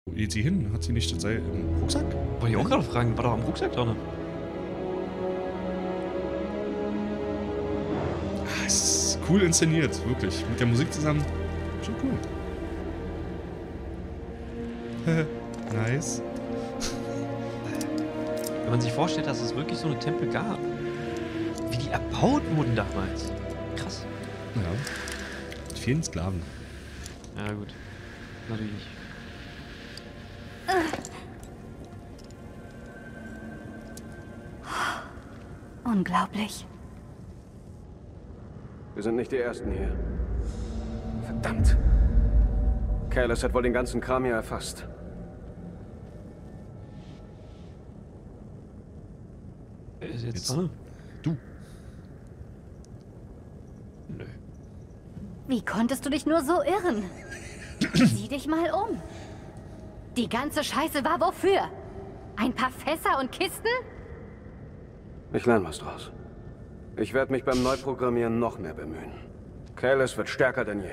Wo geht sie hin? Hat sie nicht im Rucksack? Wollte ich auch gerade fragen, war doch am Rucksack drin. Es ist cool inszeniert, wirklich. Mit der Musik zusammen. Schon cool. Nice. Wenn man sich vorstellt, dass es wirklich so eine Tempel gab. Wie die erbaut wurden damals. Krass. Ja. Mit vielen Sklaven. Ja gut. Natürlich nicht. Unglaublich. Wir sind nicht die Ersten hier. Verdammt. Kaelas hat wohl den ganzen Kram hier erfasst. Wer ist jetzt Jetzt. dran? Du. Nö. Wie konntest du dich nur so irren? Sieh dich mal um. Die ganze Scheiße war wofür? Ein paar Fässer und Kisten? Ich lerne was draus. Ich werde mich beim Neuprogrammieren noch mehr bemühen. Kaelas wird stärker denn je.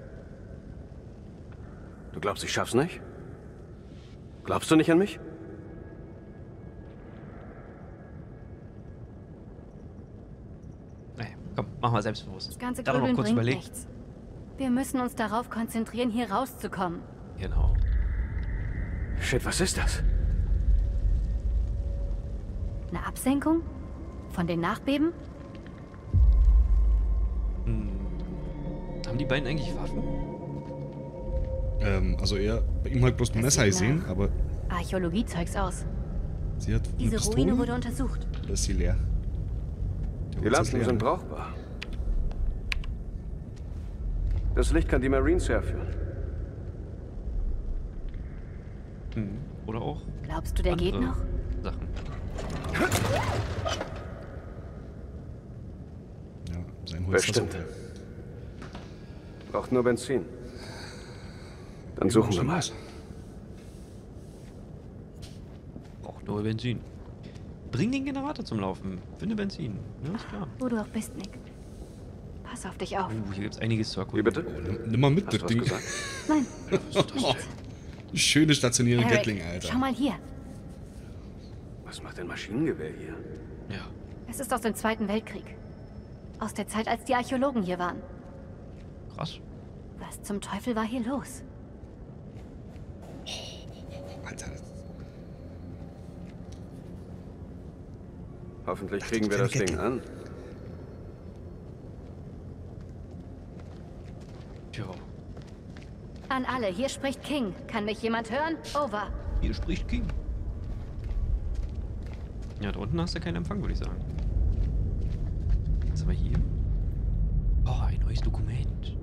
Du glaubst, ich schaff's nicht? Glaubst du nicht an mich? Nee, komm, machen wir selbstbewusst. Das ganze Da doch noch Grübeln kurz bringt überlegt. nichts. Wir müssen uns darauf konzentrieren, hier rauszukommen. Genau. Shit, was ist das? Eine Absenkung? Von den Nachbeben? Haben die beiden eigentlich Waffen? Also er, bei ihm halt bloß ein Das Messer sieht gesehen, nach aber Archäologie-Zeugs aus. sie hat eine Diese Pistole. Ruine wurde untersucht. Oder ist sie leer? Die Lampen sind brauchbar. Das Licht kann die Marines herführen. Oder auch Glaubst du, der geht andere noch? Sachen. Ja, sein Holz. Bestimmt. Braucht nur Benzin. Dann suchen wir mal. Braucht nur Benzin. Bring den Generator zum Laufen. Finde Benzin. Ja, ist klar. Wo du auch bist, Nick. Pass auf dich auf. Hier gibt's einiges zu Wie erkunden. bitte? Nimm mal mit, Hast das du was Ding. gesagt? Nein, Schöne stationäre Eric, Gatling, Alter. schau mal hier. Was macht ein Maschinengewehr hier? Ja. Es ist aus dem Zweiten Weltkrieg. Aus der Zeit, als die Archäologen hier waren. Krass. Was zum Teufel war hier los? Alter. Hoffentlich kriegen wir das Ding an. Tja. An alle, hier spricht King. Kann mich jemand hören? Over. Hier spricht King. Ja, da unten hast du keinen Empfang, würde ich sagen. Was haben wir hier? Oh, ein neues Dokument.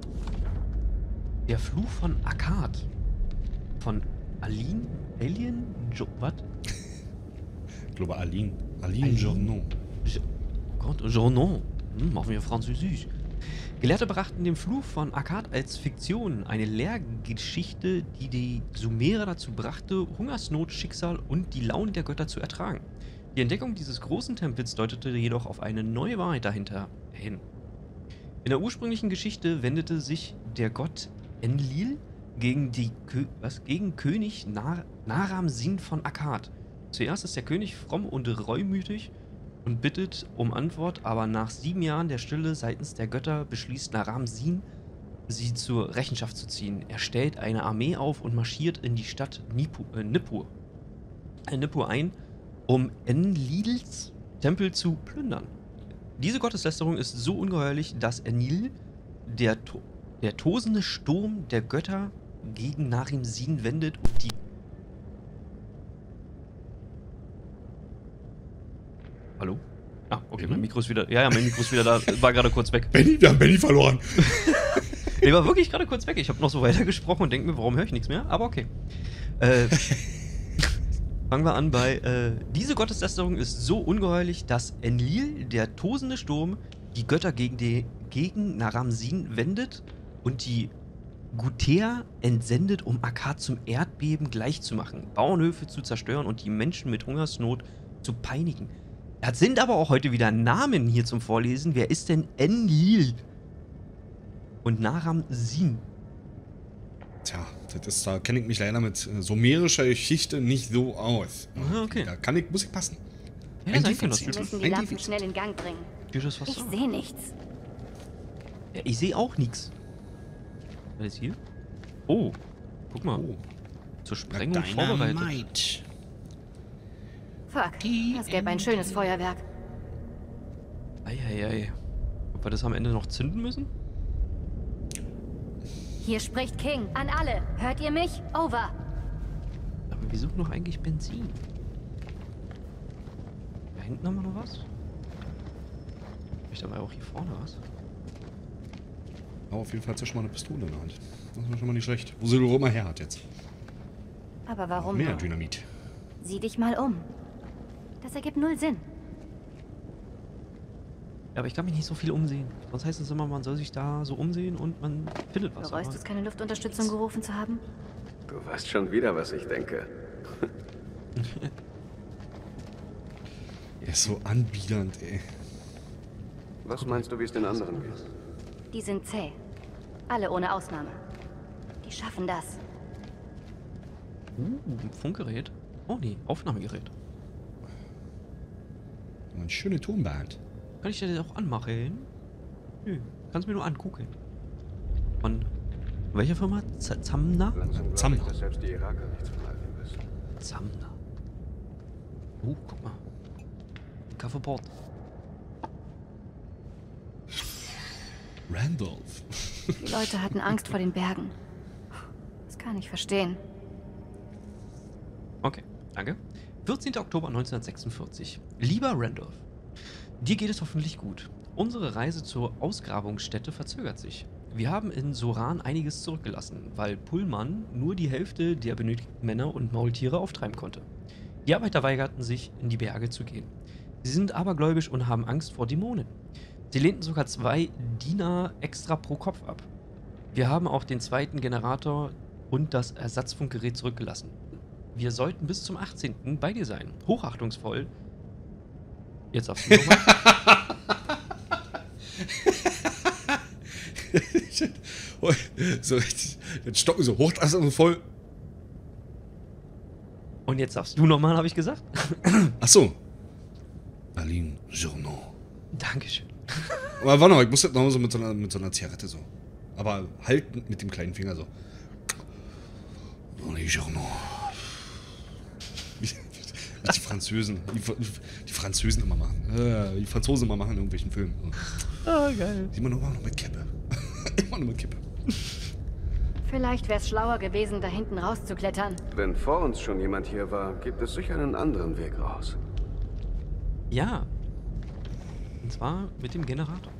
Der Fluch von Akkad. Von Alien? Was? Ich glaube Aline. Aline Journon. Journon. Machen wir Französisch. Gelehrte brachten den Fluch von Akkad als Fiktion, eine Lehrgeschichte, die die Sumerer dazu brachte, Hungersnot, Schicksal und die Launen der Götter zu ertragen. Die Entdeckung dieses großen Tempels deutete jedoch auf eine neue Wahrheit dahinter hin. In der ursprünglichen Geschichte wendete sich der Gott Enlil gegen König Naram Sin von Akkad. Zuerst ist der König fromm und reumütig und bittet um Antwort, aber nach 7 Jahren der Stille seitens der Götter beschließt Naram Sin, sie zur Rechenschaft zu ziehen. Er stellt eine Armee auf und marschiert in die Stadt Nippur ein, um Enlils Tempel zu plündern. Diese Gotteslästerung ist so ungeheuerlich, dass Enlil, der tosende Sturm der Götter, gegen Naram Sin wendet und die... Hallo? Ah, okay, mein Mikro ist wieder... Ja, mein Mikro ist wieder da. War gerade kurz weg. Benny, wir haben Benny verloren. Der war wirklich gerade kurz weg. Ich habe noch so weitergesprochen und denke mir, warum höre ich nichts mehr? Aber okay. Fangen wir an bei... diese Gotteslästerung ist so ungeheuerlich, dass Enlil, der tosende Sturm, die Götter gegen Naram Sin wendet und die Gutea entsendet, um Akkad zum Erdbeben gleichzumachen, Bauernhöfe zu zerstören und die Menschen mit Hungersnot zu peinigen. Es sind aber auch heute wieder Namen hier zum Vorlesen. Wer ist denn Enlil? Und Naram Sin? Tja, Da kenne ich mich leider mit sumerischer Geschichte nicht so aus. Ah, okay. Da muss ich passen. Ja, Ein sein kann das. Defizit. Wir müssen die Ein Lampen Defizit. schnell in Gang bringen. Dir das was Ich sagen? sehe nichts. Ja, ich sehe auch nichts. Was ist hier? Oh, guck mal. Oh. Zur Sprengung vorbereitet. Dynamite. Fuck, das gäbe ein schönes Feuerwerk. Eieiei. Ob wir das am Ende noch zünden müssen? Hier spricht King. An alle. Hört ihr mich? Over. Aber wir suchen doch eigentlich Benzin. Da hinten haben wir noch was? Vielleicht aber auch hier vorne was. Aber auf jeden Fall hat sie schon mal eine Pistole in der Hand. Das ist schon mal nicht schlecht. Wo sie doch immer her hat jetzt. Aber warum Mehr nur? Dynamit. Sieh dich mal um. Das ergibt null Sinn. Ja, aber ich kann mich nicht so viel umsehen. Sonst heißt es immer, man soll sich da so umsehen und man findet was. Bereust du es, keine Luftunterstützung gerufen zu haben? Du weißt schon wieder, was ich denke. Er ist so anbiedernd, ey. Was meinst du, wie es den anderen geht? Die sind zäh. Alle ohne Ausnahme. Die schaffen das. Ein Funkgerät. Oh nee, Aufnahmegerät. Eine schöne Tonband. Kann ich das auch anmachen? Nö, kannst mir nur angucken. Von welcher Firma? Zamna? Langsam glaube Zamna. ich, dass selbst die Iraker nichts von all dem wissen. Zamna. Oh, guck mal. Ein Kaffeeport. Randolph. Die Leute hatten Angst vor den Bergen. Das kann ich verstehen. Okay, danke. 14. Oktober 1946. Lieber Randolph, dir geht es hoffentlich gut. Unsere Reise zur Ausgrabungsstätte verzögert sich. Wir haben in Soran einiges zurückgelassen, weil Pullman nur die Hälfte der benötigten Männer und Maultiere auftreiben konnte. Die Arbeiter weigerten sich, in die Berge zu gehen. Sie sind abergläubisch und haben Angst vor Dämonen. Sie lehnten sogar 2 Dinar extra pro Kopf ab. Wir haben auch den zweiten Generator und das Ersatzfunkgerät zurückgelassen. Wir sollten bis zum 18. bei dir sein. Hochachtungsvoll. Jetzt darfst du nochmal. So, jetzt stocken so hoch, das ist voll. Und jetzt darfst du nochmal, habe ich gesagt. Achso. Aline Journaux. Dankeschön. Aber warte mal, ich muss jetzt noch so mit so einer Zigarette so. Aber halt mit dem kleinen Finger so. Aline Journaux. Wie die Französen. Die Französen immer machen. Die Franzosen immer machen in irgendwelchen Filmen. Ah, geil. Immer noch mit Kippe. Immer nur mit Kippe. Vielleicht wäre es schlauer gewesen, da hinten rauszuklettern. Wenn vor uns schon jemand hier war, gibt es sicher einen anderen Weg raus. Ja. Und zwar mit dem Generator.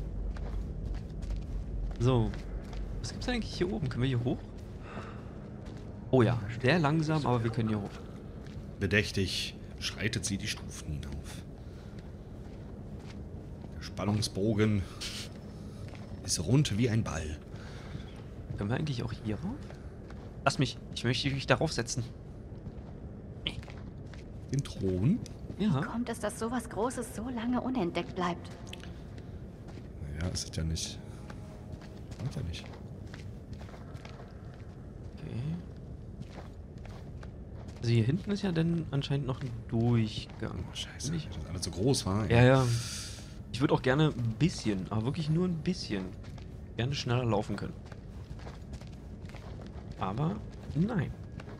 So. Was gibt's denn eigentlich hier oben? Können wir hier hoch? Oh ja, sehr langsam, aber wir können hier hoch. Bedächtig schreitet sie die Stufen hinauf. Der Spannungsbogen ist rund wie ein Ball. Können wir eigentlich auch hier rauf? Lass mich. Ich möchte mich darauf setzen. Den Thron? Ja. Kommt es, dass sowas Großes so lange unentdeckt bleibt? Ja, ist es ja nicht. Ist ja nicht. Okay. Also hier hinten ist ja dann anscheinend noch ein Durchgang. Oh, scheiße. Nicht? Das ist alles so groß, war. Ja, ja. Ich würde auch gerne ein bisschen, aber wirklich nur ein bisschen, gerne schneller laufen können. Aber nein.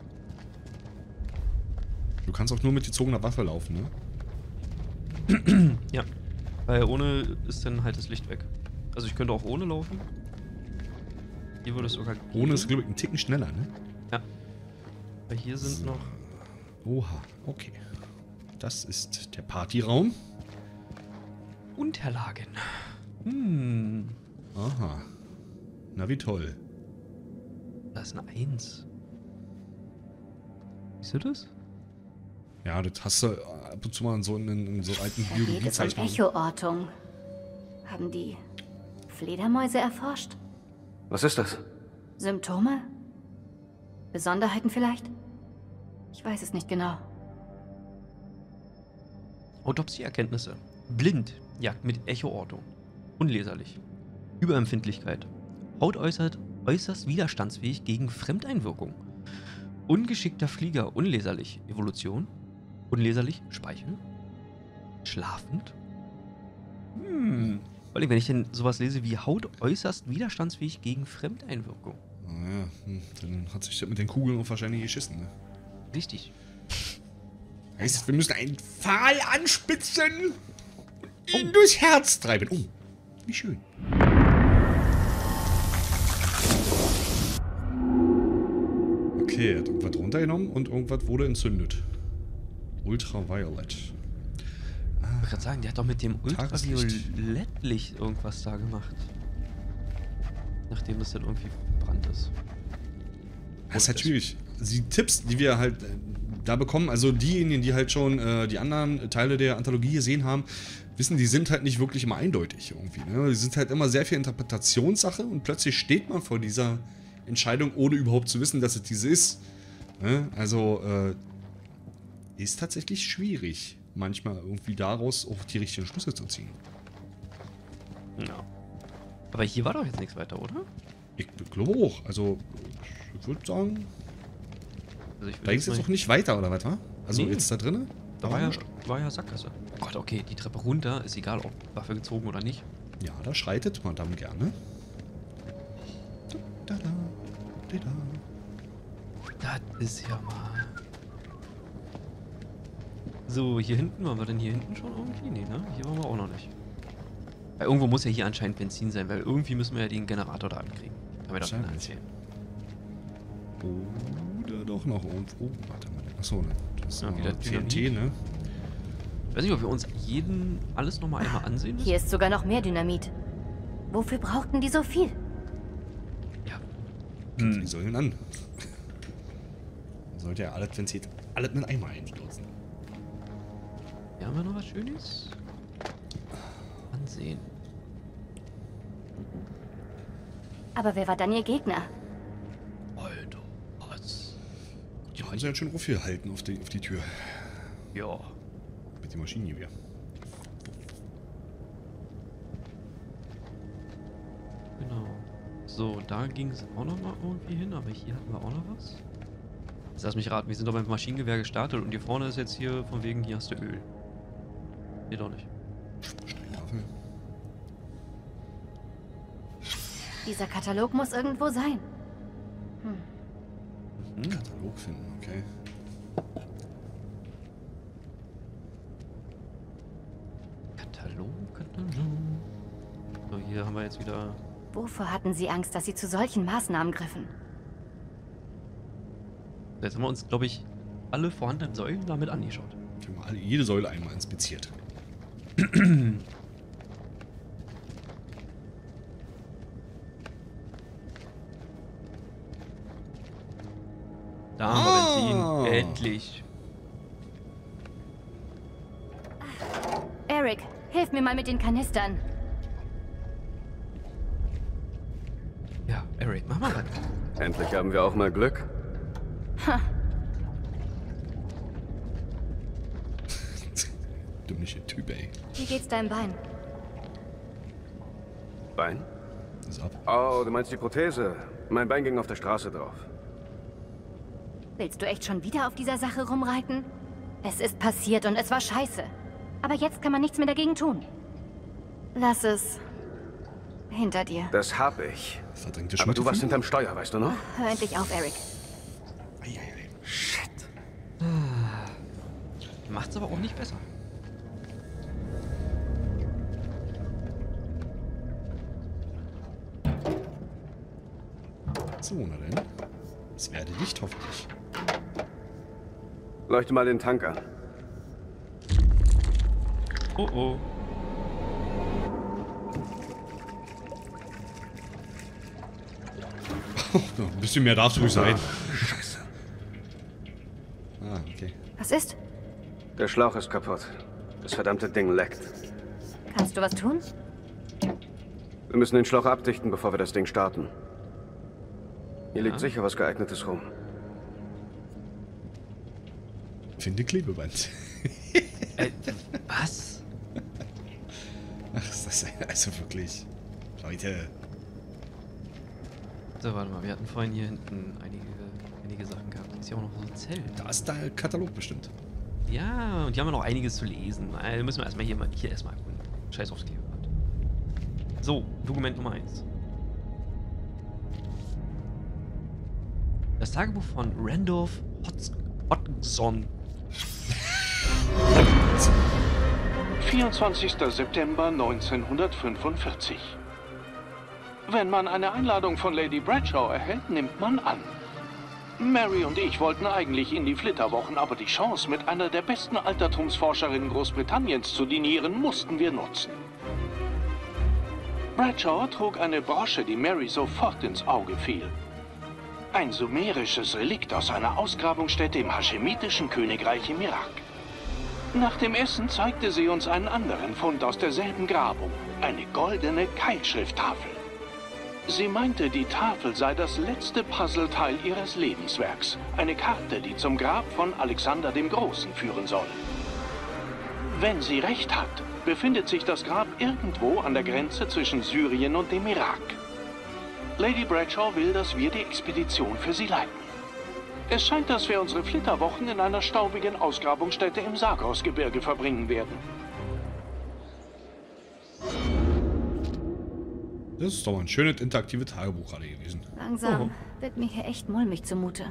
Du kannst auch nur mit gezogener Waffe laufen, ne? Ja. Weil ohne ist dann halt das Licht weg. Also ich könnte auch ohne laufen. Hier würde es sogar gehen. Ohne ist, glaube ich, ein Ticken schneller, ne? Ja. Weil hier sind noch... Oha, okay. Das ist der Partyraum. Unterlagen. Hm. Aha. Na, wie toll. Da ist eine 1. Siehst du das? Ja, das hast du ab und zu mal in so alten Da geht es um Biologiezeichnungen. Echoortung. Haben die Fledermäuse erforscht? Was ist das? Symptome? Besonderheiten vielleicht? Ich weiß es nicht genau. Autopsieerkenntnisse. Blind. Jagd mit Echoortung. Unleserlich. Überempfindlichkeit. Haut äußert äußerst widerstandsfähig gegen Fremdeinwirkung. Ungeschickter Flieger, unleserlich. Evolution. Unleserlich. Speichel. Schlafend. Vor allem, wenn ich denn sowas lese wie Haut äußerst widerstandsfähig gegen Fremdeinwirkung. Naja, dann hat sich das mit den Kugeln auch wahrscheinlich geschissen, ne? Richtig. Heißt, wir müssen einen Pfahl anspitzen und ihn durchs Herz treiben. Oh, wie schön. Okay, er hat irgendwas runtergenommen und irgendwas wurde entzündet. Ultraviolet. Ich wollte gerade sagen, der hat doch mit dem Tageslicht. Ultraviolettlicht irgendwas da gemacht. Nachdem es dann irgendwie verbrannt ist. Das ist halt schwierig. Die Tipps, die wir halt da bekommen, also diejenigen, die halt schon die anderen Teile der Anthologie gesehen haben, wissen, die sind halt nicht wirklich immer eindeutig irgendwie. Ne? Die sind halt immer sehr viel Interpretationssache und plötzlich steht man vor dieser Entscheidung, ohne überhaupt zu wissen, dass es diese ist. Ne? Also ist tatsächlich schwierig, manchmal irgendwie daraus auch die richtigen Schlüsse zu ziehen. Ja. Aber hier war doch jetzt nichts weiter, oder? Ich glaube auch. Also ich würde sagen, Also ich da ging es jetzt auch nicht weiter, oder was, wa? Also Nee. jetzt da drinnen? Da war ja Sackgasse. Oh Gott, okay, die Treppe runter, ist egal, ob Waffe gezogen oder nicht. Ja, da schreitet Madame gerne. Da, da, da, da. Das ist ja mal... So, hier hinten, waren wir denn hier hinten schon irgendwie? Nee, ne? Hier waren wir auch noch nicht. Weil irgendwo muss ja hier anscheinend Benzin sein, weil irgendwie müssen wir ja den Generator da ankriegen. Kann mir das keiner Wahrscheinlich. erzählen. Oder doch noch irgendwo. Warte mal. Achso, ne? Das ist Ja, wieder TNT, Dynamit. ne? Ich weiß nicht, ob wir uns alles nochmal einmal ansehen müssen. Hier ist sogar noch mehr Dynamit. Wofür brauchten die so viel? Ja, Die sollen an. Sollte ja alles, wenn es geht, alles mit einmal einstürzen. hier haben wir noch was Schönes. Ansehen. Aber wer war dann ihr Gegner? Alter, was? Die haben sie ja schon aufgehalten auf die Tür. Ja. Mit dem Maschinengewehr. Genau. So, da ging es auch noch mal irgendwie hin, aber hier hatten wir auch noch was. Jetzt lass mich raten, wir sind doch beim Maschinengewehr gestartet und hier vorne ist jetzt hier von wegen, hier hast du Öl. Nee, doch nicht. Steintafel. Dieser Katalog muss irgendwo sein. Katalog finden, okay. Katalog. So, hier haben wir jetzt wieder... Wovor hatten sie Angst, dass sie zu solchen Maßnahmen griffen? Jetzt haben wir uns, glaube ich, alle vorhandenen Säulen damit angeschaut. Ich habe mal jede Säule einmal inspiziert. Da haben wir Benzin. Endlich. Eric, hilf mir mal mit den Kanistern. Ja, Eric, mach mal was. Endlich haben wir auch mal Glück. Dümmliche Typ, ey. Wie geht's deinem Bein? Bein? Ist ab. Oh, du meinst die Prothese. Mein Bein ging auf der Straße drauf. Willst du echt schon wieder auf dieser Sache rumreiten? Es ist passiert und es war scheiße. Aber jetzt kann man nichts mehr dagegen tun. Lass es hinter dir. Das hab ich. Verdrängte Aber du warst Schuldgefühle? hinterm Steuer, weißt du noch? Hör endlich auf, Eric. Eieiei. Shit. Macht's aber auch nicht besser. So, na denn. Es werde Licht, hoffentlich. Leuchte mal den Tank an. Oh oh. Ein bisschen mehr darf es ruhig sein. Scheiße. Ah, okay. Was ist? Der Schlauch ist kaputt. Das verdammte Ding leckt. Kannst du was tun? Wir müssen den Schlauch abdichten, bevor wir das Ding starten. Hier liegt Ja. sicher was Geeignetes rum. Finde Klebeband. Was? Ach, ist das also wirklich. Leute. So, warte mal, wir hatten vorhin hier hinten einige Sachen gehabt. Hier ist ja auch noch so ein Zelt. Da ist der Katalog bestimmt. Ja, und hier haben wir noch einiges zu lesen. Müssen wir erstmal hier erstmal erkunden. Scheiß aufs Kleeblatt. So, Dokument Nummer 1. Das Tagebuch von Randolph Hodgson. 24. September 1945. Wenn man eine Einladung von Lady Bradshaw erhält, nimmt man an. Mary und ich wollten eigentlich in die Flitterwochen, aber die Chance, mit einer der besten Altertumsforscherinnen Großbritanniens zu dinieren, mussten wir nutzen. Bradshaw trug eine Brosche, die Mary sofort ins Auge fiel. Ein sumerisches Relikt aus einer Ausgrabungsstätte im haschemitischen Königreich im Irak. Nach dem Essen zeigte sie uns einen anderen Fund aus derselben Grabung, eine goldene Keilschrifttafel. Sie meinte, die Tafel sei das letzte Puzzleteil ihres Lebenswerks, eine Karte, die zum Grab von Alexander dem Großen führen soll. Wenn sie recht hat, befindet sich das Grab irgendwo an der Grenze zwischen Syrien und dem Irak. Lady Bradshaw will, dass wir die Expedition für sie leiten. Es scheint, dass wir unsere Flitterwochen in einer staubigen Ausgrabungsstätte im Sagrosgebirge verbringen werden. Das ist doch mal ein schönes interaktives Tagebuch gerade gewesen. Langsam wird mir hier echt mulmig zumute.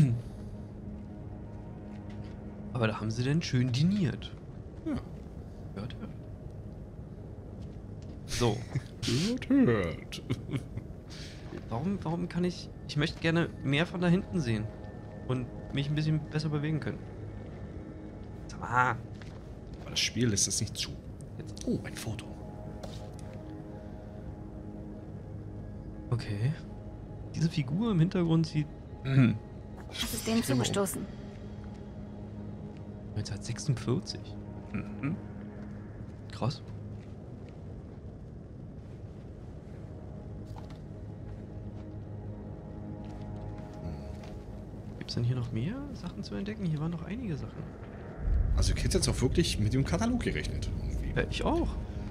Aber da haben sie denn schön diniert. Ja. Hört. So. Hört. Warum kann ich... Ich möchte gerne mehr von da hinten sehen. Und mich ein bisschen besser bewegen können. Sag mal. Aber das Spiel lässt es nicht zu. Jetzt. Oh, ein Foto. Okay. Diese Figur im Hintergrund sieht... Was ist denen zugestoßen? 1946. Mhm. Krass. Gibt es denn hier noch mehr Sachen zu entdecken? Hier waren noch einige Sachen. Also ich hätte jetzt auch wirklich mit dem Katalog gerechnet. Irgendwie. Ich auch.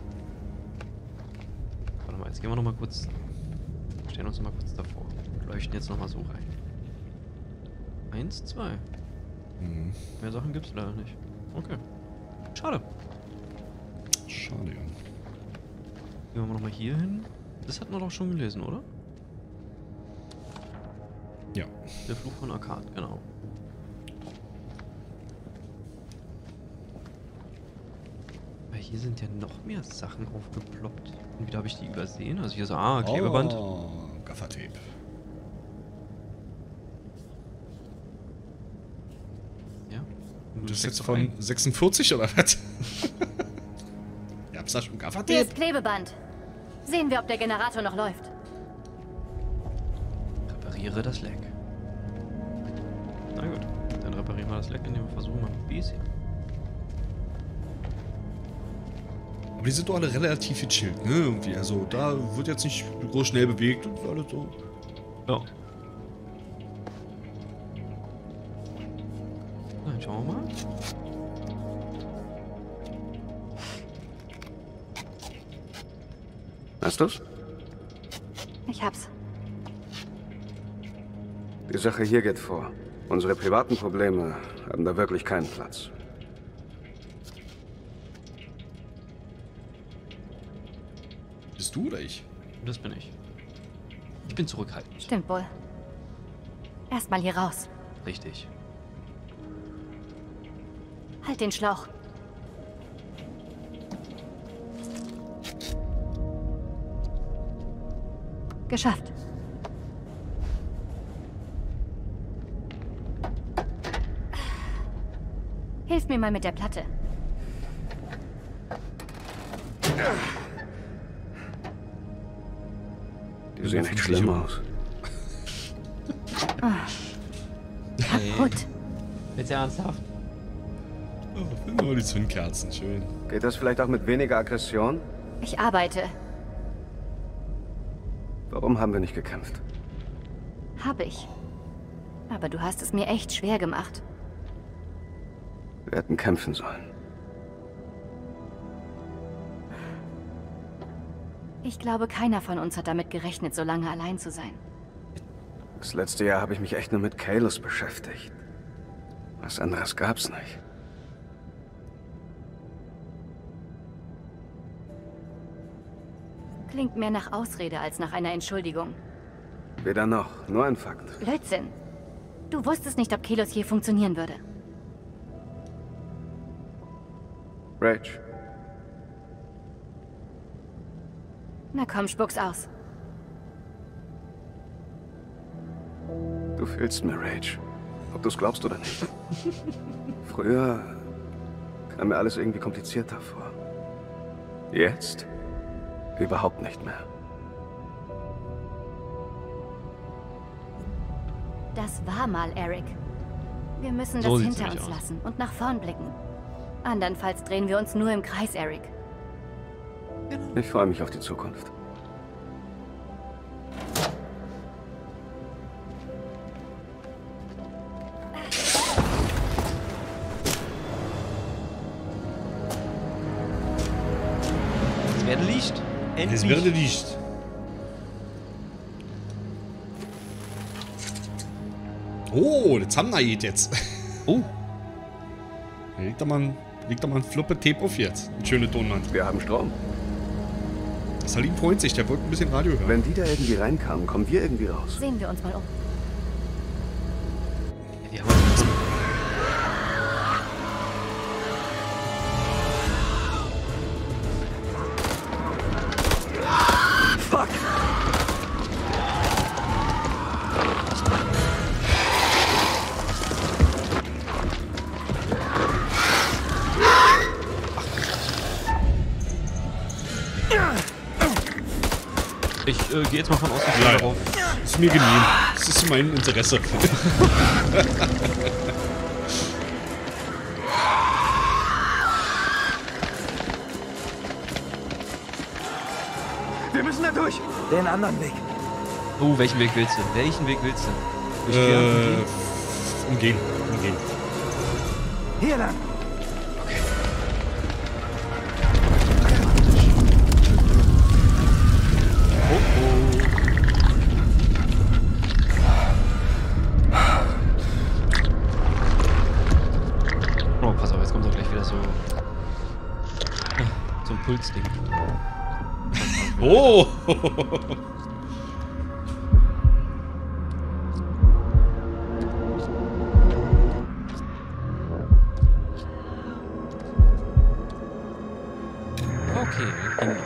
Warte mal, jetzt gehen wir noch mal kurz... Stellen uns noch mal kurz davor. Und leuchten jetzt noch mal so rein. 1, 2. Mhm. Mehr Sachen gibt's leider nicht. Okay. Schade. Schade, ja. Gehen wir noch mal hier hin. Das hatten wir doch schon gelesen, oder? Ja. Der Fluch von Akkad, genau. Weil hier sind ja noch mehr Sachen aufgeploppt. Und wieder habe ich die übersehen. Also hier so, Klebeband. Oh, Gaffertape. Ja. Das ist jetzt von 46 oder was? Ja, hab's da schon Hier Gaffertape? ist Klebeband. Sehen wir, ob der Generator noch läuft. Repariere das Leck. Na gut, dann reparieren wir das Leck, indem wir versuchen, mal ein bisschen. Aber die sind doch alle relativ gechillt, ne? Irgendwie. Also da wird jetzt nicht groß schnell bewegt und alles so. Ja. Dann schauen wir mal. Hast du's? Ich hab's. Die Sache hier geht vor. Unsere privaten Probleme haben da wirklich keinen Platz. Bist du oder ich? Das bin ich. Ich bin zurückhaltend. Stimmt wohl. Erstmal hier raus. Richtig. Halt den Schlauch. Geschafft. Hilf mir mal mit der Platte. Die sehen echt schlimm aus. Kaputt. Jetzt ernsthaft? Oh, die Zündkerzen, schön. Geht das vielleicht auch mit weniger Aggression? Ich arbeite. Warum haben wir nicht gekämpft? Hab ich. Aber du hast es mir echt schwer gemacht. Wir hätten kämpfen sollen. Ich glaube, keiner von uns hat damit gerechnet, so lange allein zu sein. Das letzte Jahr habe ich mich echt nur mit Kalos beschäftigt. Was anderes gab's nicht. Klingt mehr nach Ausrede als nach einer Entschuldigung. Weder noch, nur ein Fakt. Blödsinn. Du wusstest nicht, ob Kelos je funktionieren würde. Rach, Na komm, spuck's aus. du fehlst mir, Rach. Ob du's glaubst oder nicht. Früher kam mir alles irgendwie komplizierter vor. Jetzt überhaupt nicht mehr. Das war mal, Eric. Wir müssen So das sieht's hinter nämlich uns aus. lassen und nach vorn blicken. Andernfalls drehen wir uns nur im Kreis, Eric. Ich freue mich auf die Zukunft. Es werde Licht. Endlich. Es werde Licht. Oh, das haben wir jetzt. Oh, Legt da mal ein Fluppe Tape auf jetzt. Eine schöne Tonwand. Wir haben Strom. Salim freut sich, der wollte ein bisschen Radio hören. Wenn die da irgendwie reinkamen, kommen wir irgendwie raus. Sehen wir uns mal um. wir haben uns Fuck! Ich gehe jetzt mal von aus, dass wir Leider. darauf. Ist mir genehm. Das ist in meinem Interesse. Wir müssen da durch. Den anderen Weg. Oh, welchen Weg willst du? Welchen Weg willst du? Durch Quer- Umgehen. Umgehen. Hier lang. Oh, pass auf, jetzt kommt doch gleich wieder so. So ein Pulsding. Oh! Okay, genau.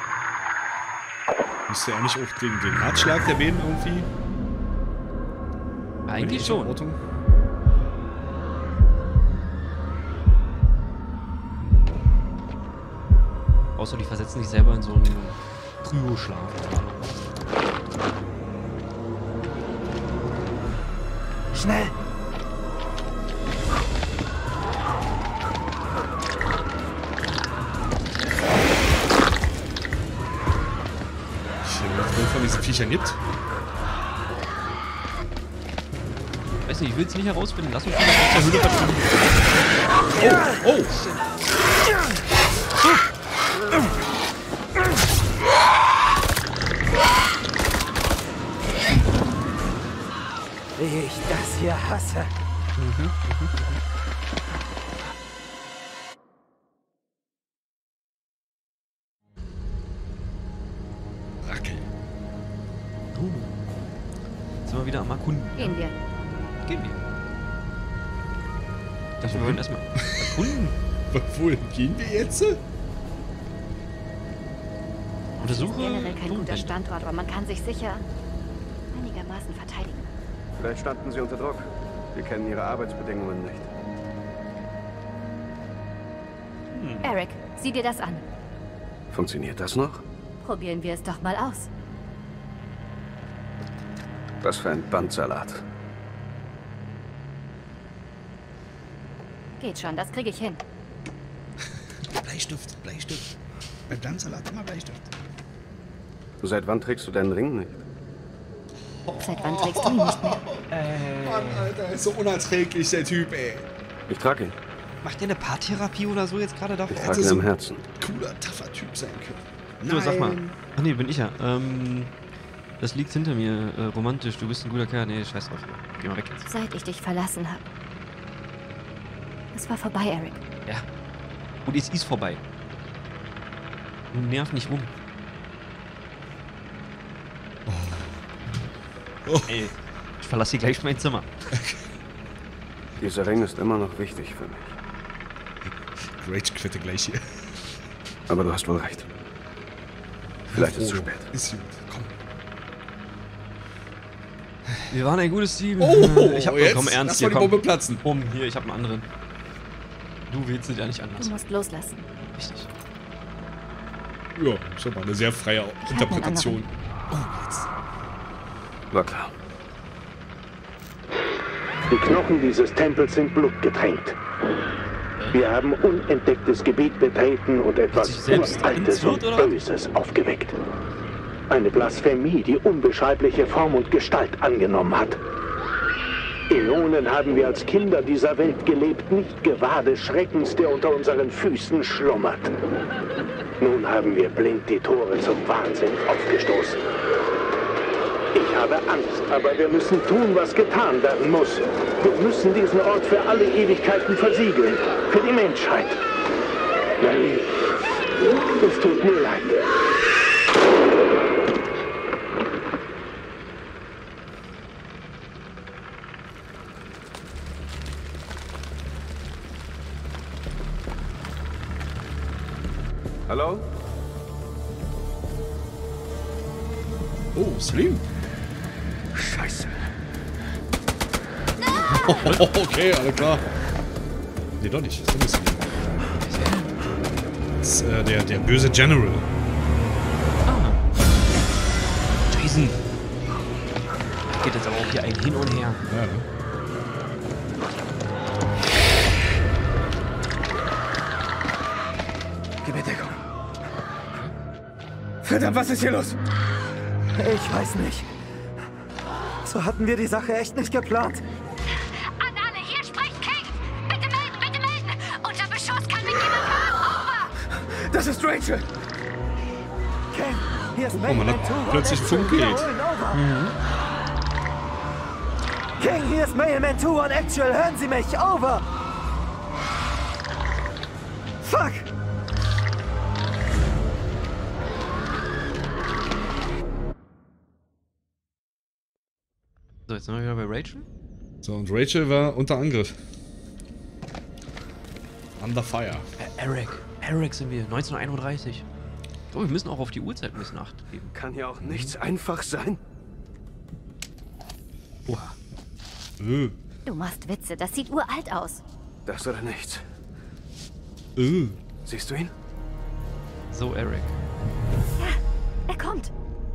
Müsste er nicht auch den Herzschlag der Bänen irgendwie? Eigentlich schon. Ortung? Außer die versetzen sich selber in so einen Kryoschlaf. Schnell. Wenn es von diesen Viechern gibt. Weiß nicht, ich will es nicht herausfinden. Lass uns wieder aus der Höhle verschwinden. Oh! Wie ich das hier hasse. Rackel. Jetzt sind wir wieder am Erkunden. Gehen wir. Gehen wir. Ich dachte, wir wollen erstmal erkunden. Wohin gehen wir jetzt? Untersuche. Generell kein guter Tonbänder. Standort, aber man kann sich sicher einigermaßen verteidigen. Vielleicht standen sie unter Druck. Wir kennen ihre Arbeitsbedingungen nicht. Eric, sieh dir das an. Funktioniert das noch? Probieren wir es doch mal aus. Was für ein Bandsalat. Geht schon, das kriege ich hin. Bleistift, Bleistift. Bei Bandsalat immer Bleistift. Seit wann trägst du deinen Ring nicht? Seit wann trägst du ihn nicht mehr? Mann, Alter, ist so unerträglich, der Typ, ey. Ich trage ihn. Macht der eine Paartherapie oder so jetzt gerade davor? Ich Also trage ihn so- im Herzen. Cooler, taffer Typ sein können. So, sag mal. Ach nee, bin ich ja. Das liegt hinter mir. Romantisch, du bist ein guter Kerl. Nee, scheiß drauf. Geh mal weg jetzt. Seit ich dich verlassen habe. Es war vorbei, Eric. Ja. Und es ist vorbei. Nerv nicht rum. Oh. Ey, ich verlasse hier gleich mein Zimmer. Dieser Ring ist immer noch wichtig für mich. Rage quitte gleich hier. Aber du hast wohl recht. Vielleicht ist es zu spät. Ist gut, komm. Wir waren ein gutes Team. Oh, ich hab jetzt komm ernst lass hier, mal die komm. Bombe platzen. Hier, ich hab einen anderen. Du willst es ja nicht anders. Du musst loslassen. Richtig. Ja, schon mal eine sehr freie Interpretation. Oh, jetzt. War klar. Die Knochen dieses Tempels sind blutgetränkt. Wir haben unentdecktes Gebiet betreten und sich etwas selbst Uraltes und inszeniert, oder? Böses aufgeweckt. Eine Blasphemie, die unbeschreibliche Form und Gestalt angenommen hat. Äonen haben wir als Kinder dieser Welt gelebt, nicht gewahr des Schreckens, der unter unseren Füßen schlummert. Nun haben wir blind die Tore zum Wahnsinn aufgestoßen. Ich habe Angst, aber wir müssen tun, was getan werden muss. Wir müssen diesen Ort für alle Ewigkeiten versiegeln. Für die Menschheit. Nein, es tut mir leid. Hallo? Oh, Slim. Scheiße. Okay, alles klar. Nee, doch nicht. Das ist Slim. Das ist der böse General. Jason. Geht jetzt aber auch hier ein Hin und Her. Ja, ne? Gib mir Deckung. Verdammt, was ist hier los? Ich weiß nicht. So hatten wir die Sache echt nicht geplant. An alle, hier spricht King! Bitte melden, bitte melden! Unser Beschuss kann mit jemand kommen! Over! Das ist Rachel. Ken, hier ist man Mayhem hat 2. plötzlich Action, Funk geht. wiederholen, over. King, hier ist Mayhem 2 on Actual. Hören Sie mich, over. Fuck! So, jetzt sind wir wieder bei Rachel. So, und Rachel war unter Angriff. Under fire. Eric sind wir, 1931. So, wir müssen auch auf die Uhrzeit ein bisschen Acht geben. Kann ja auch nichts einfach sein. Oha. Du machst Witze, das sieht uralt aus. Das oder nichts. Siehst du ihn? So, Eric. Er kommt.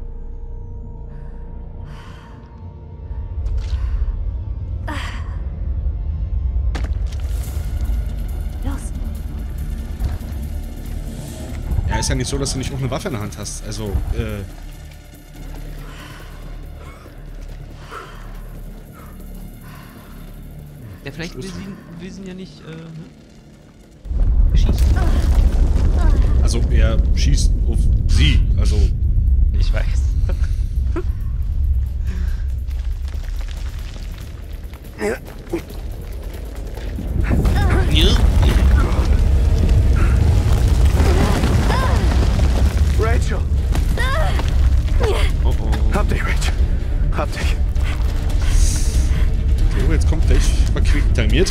Los. Ja, ist ja nicht so, dass du nicht auch eine Waffe in der Hand hast. Also, Ja, vielleicht will sie ja nicht, schießen. also er schießt auf sie. Also, Ich weiß. Rachel! Oh oh. Hab dich, Rachel. Hab dich. so, jetzt kommt gleich verquickt terminiert.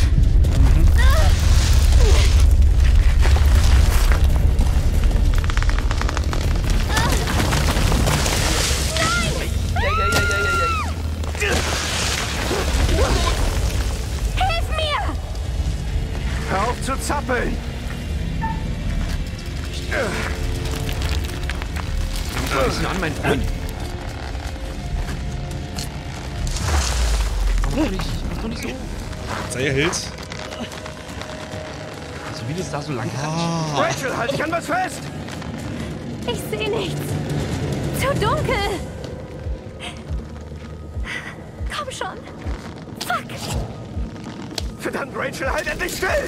Hilf mir! Hör auf zu zappeln! Schau ein bisschen an, mein Freund. Mach doch nicht so. Sei erhält. Also wie das da so lang Rachel, halt dich an was fest! Ich sehe nichts. Zu dunkel. Komm schon. Fuck. Verdammt, Rachel, halt endlich still!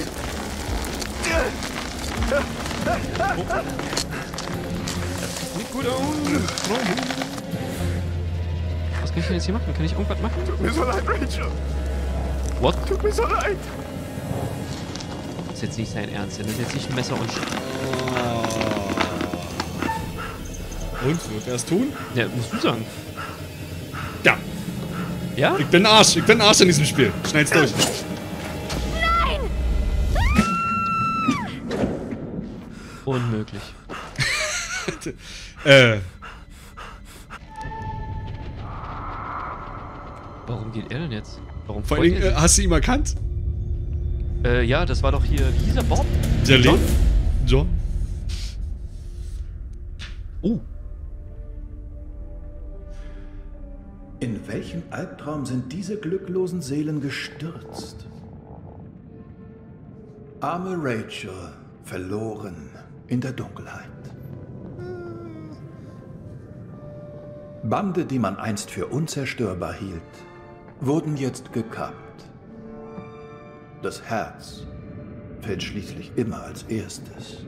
Sieht gut aus. kann ich denn jetzt hier machen? Kann ich irgendwas machen? Tut mir so leid, Rachel. What? Tut mir so leid. Das ist jetzt nicht sein Ernst. Das ist jetzt nicht ein Messer und Und, wird er es tun? Ja, musst du sagen. Ja. Ja? Ich bin ein Arsch. Ich bin ein Arsch in diesem Spiel. Schneid's durch. Unmöglich. Warum geht er denn jetzt? Warum Vor freut allen er Dingen, sich? hast du ihn erkannt? Ja, das war doch hier, wie hieß er, Bob? Der John? lebt. John? Oh. In welchen Albtraum sind diese glücklosen Seelen gestürzt? Arme Rachel, verloren in der Dunkelheit. Bande, die man einst für unzerstörbar hielt, wurden jetzt gekappt. Das Herz fällt schließlich immer als erstes.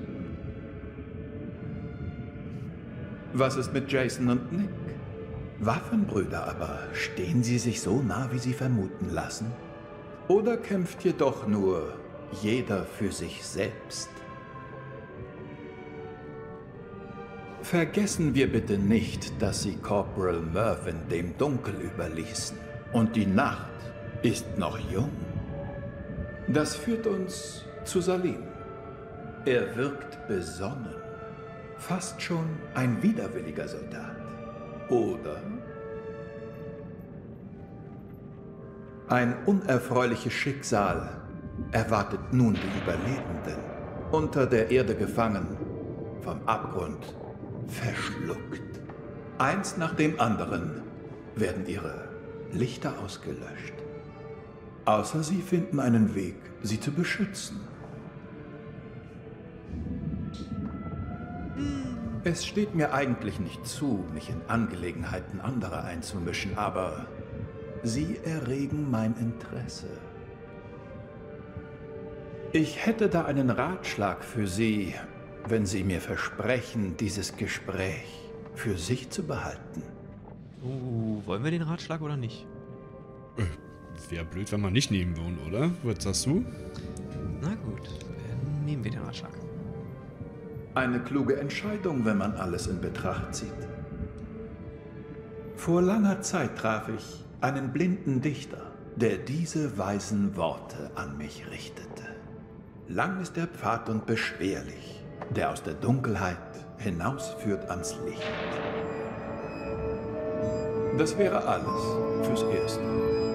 Was ist mit Jason und Nick? Waffenbrüder aber, stehen sie sich so nah, wie sie vermuten lassen? Oder kämpft jedoch nur jeder für sich selbst? Vergessen wir bitte nicht, dass sie Corporal Mervyn dem Dunkel überließen. Und die Nacht ist noch jung. Das führt uns zu Salim. Er wirkt besonnen. Fast schon ein widerwilliger Soldat. Oder ein unerfreuliches Schicksal erwartet nun die Überlebenden. Unter der Erde gefangen, vom Abgrund verschluckt. Eins nach dem anderen werden ihre Lichter ausgelöscht. Außer sie finden einen Weg, sie zu beschützen. Es steht mir eigentlich nicht zu, mich in Angelegenheiten anderer einzumischen, aber sie erregen mein Interesse. Ich hätte da einen Ratschlag für Sie, wenn Sie mir versprechen, dieses Gespräch für sich zu behalten. Wollen wir den Ratschlag oder nicht? Wäre blöd, wenn wir nicht nehmen würden, oder? Was sagst du? Na gut, dann nehmen wir den Ratschlag. Eine kluge Entscheidung, wenn man alles in Betracht zieht. Vor langer Zeit traf ich einen blinden Dichter, der diese weisen Worte an mich richtete. Lang ist der Pfad und beschwerlich, der aus der Dunkelheit hinausführt ans Licht. Das wäre alles fürs Erste.